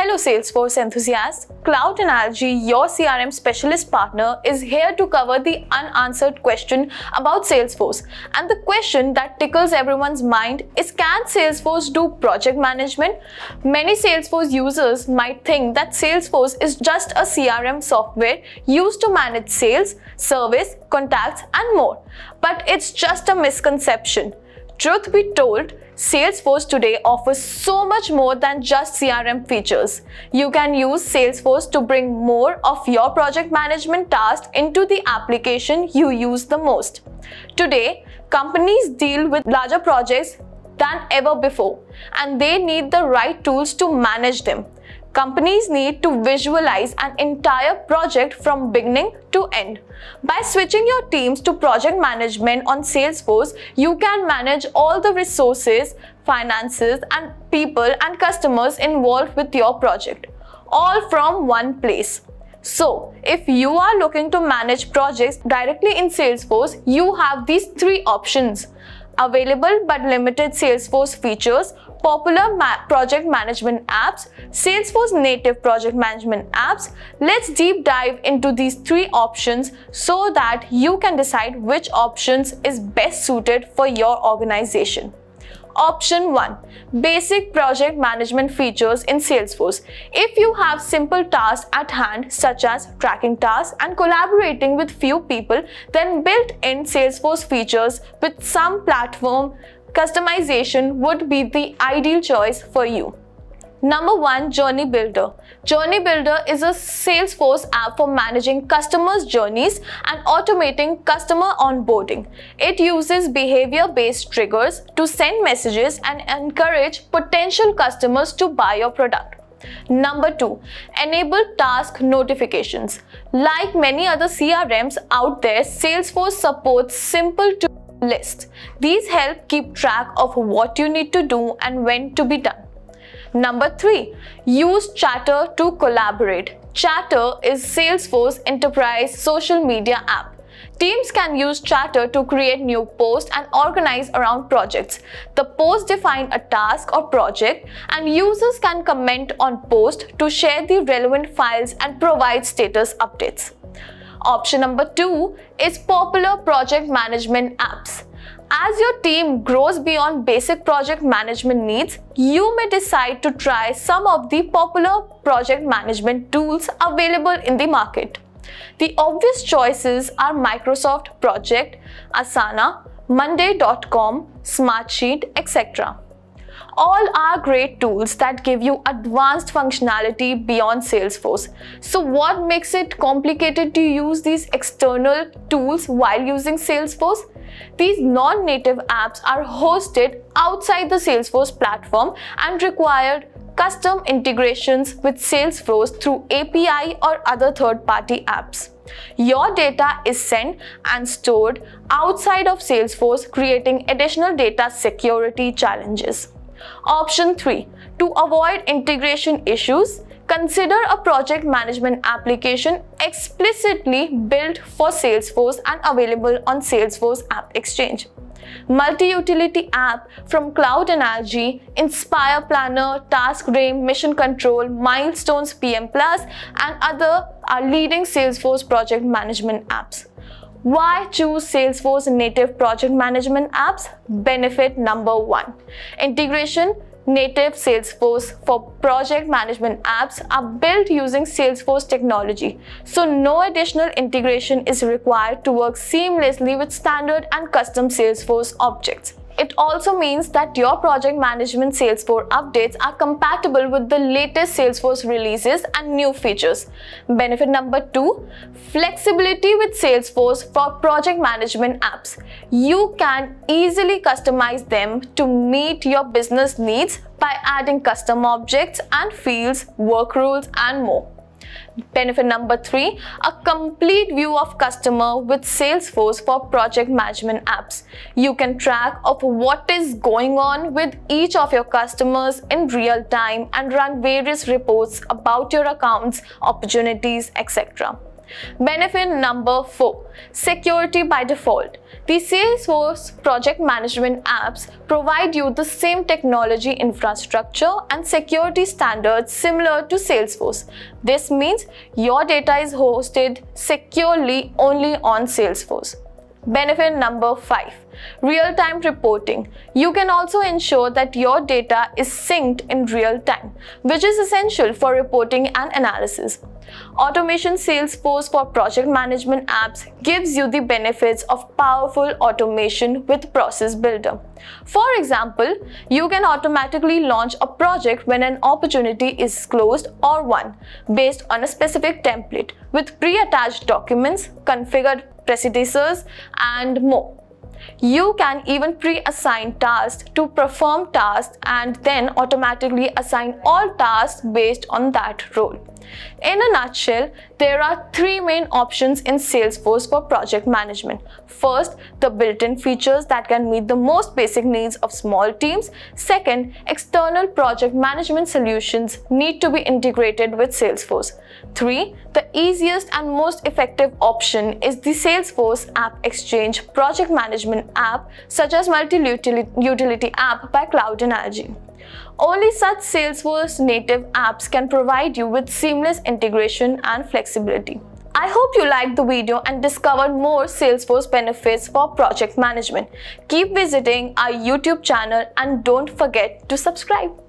Hello Salesforce enthusiasts, Cloud Analogy, your CRM specialist partner, is here to cover the unanswered question about Salesforce. And the question that tickles everyone's mind is, can Salesforce do project management? Many Salesforce users might think that Salesforce is just a CRM software used to manage sales, service, contacts and more. But it's just a misconception. Truth be told, Salesforce today offers so much more than just CRM features. You can use Salesforce to bring more of your project management tasks into the application you use the most. Today, companies deal with larger projects than ever before, and they need the right tools to manage them. Companies need to visualize an entire project from beginning to end. By switching your teams to project management on Salesforce, you can manage all the resources, finances, and people and customers involved with your project, all from one place. So, if you are looking to manage projects directly in Salesforce, you have these three options: available but limited Salesforce features, popular project management apps, Salesforce native project management apps. Let's deep dive into these three options so that you can decide which options is best suited for your organization. Option 1. Basic project management features in Salesforce. If you have simple tasks at hand such as tracking tasks and collaborating with few people, then built-in Salesforce features with some platform customization would be the ideal choice for you. Number 1. Journey Builder. Journey Builder is a Salesforce app for managing customers' journeys and automating customer onboarding. It uses behavior-based triggers to send messages and encourage potential customers to buy your product. Number 2. Enable task notifications. Like many other CRMs out there, Salesforce supports simple to lists. These help keep track of what you need to do and when to be done. Number 3. Use Chatter to collaborate. Chatter is Salesforce enterprise social media app. Teams can use Chatter to create new posts and organize around projects. The posts define a task or project, and users can comment on posts to share the relevant files and provide status updates. Option number 2 is popular project management apps. As your team grows beyond basic project management needs, you may decide to try some of the popular project management tools available in the market. The obvious choices are Microsoft Project, Asana, Monday.com, Smartsheet, etc. All are great tools that give you advanced functionality beyond Salesforce. So what makes it complicated to use these external tools while using Salesforce? These non-native apps are hosted outside the Salesforce platform and require custom integrations with Salesforce through API or other third-party apps. Your data is sent and stored outside of Salesforce, creating additional data security challenges. Option 3. To avoid integration issues, consider a project management application explicitly built for Salesforce and available on Salesforce AppExchange. Multi-utility app from Cloud Analogy, Inspire Planner, TaskRaim, Mission Control, Milestones, PM Plus, and other are leading Salesforce project management apps. Why choose Salesforce native project management apps? Benefit number 1. Integration. Native Salesforce for project management apps are built using Salesforce technology, so no additional integration is required to work seamlessly with standard and custom Salesforce objects. It also means that your project management Salesforce updates are compatible with the latest Salesforce releases and new features. Benefit number 2. Flexibility with Salesforce for project management apps. You can easily customize them to meet your business needs by adding custom objects and fields, work rules, and more. Benefit number 3. A complete view of customer with Salesforce for project management apps. You can track of what is going on with each of your customers in real time and run various reports about your accounts, opportunities, etc. Benefit number 4. Security by default. The Salesforce project management apps provide you the same technology infrastructure and security standards similar to Salesforce. This means your data is hosted securely only on Salesforce. Benefit number 5. Real-time reporting. You can also ensure that your data is synced in real time, which is essential for reporting and analysis. Automation Salesforce for project management apps gives you the benefits of powerful automation with Process Builder. For example, you can automatically launch a project when an opportunity is closed or won based on a specific template with pre-attached documents, configured predecessors, and more. You can even pre-assign tasks to perform tasks and then automatically assign all tasks based on that role. In a nutshell, there are 3 main options in Salesforce for project management. First, the built-in features that can meet the most basic needs of small teams. Second, external project management solutions need to be integrated with Salesforce. 3. The easiest and most effective option is the Salesforce AppExchange project management app, such as multi-utility app by Cloud Analogy. Only such Salesforce native apps can provide you with seamless integration and flexibility. I hope you liked the video and discovered more Salesforce benefits for project management. Keep visiting our YouTube channel and don't forget to subscribe.